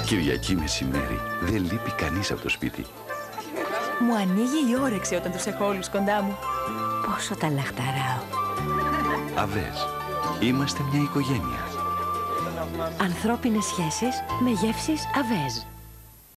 Κυριακή μεσημέρι δεν λείπει κανείς από το σπίτι. Μου ανοίγει η όρεξη όταν τους έχω όλους κοντά μου. Πόσο τα λαχταράω. Αβές. Είμαστε μια οικογένεια. Ανθρώπινες σχέσεις με γεύσεις Αβές.